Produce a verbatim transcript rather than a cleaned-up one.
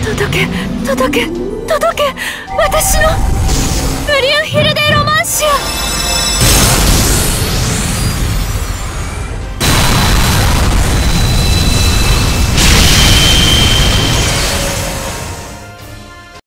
届け届け届け、私のブリュンヒルデ・ロマ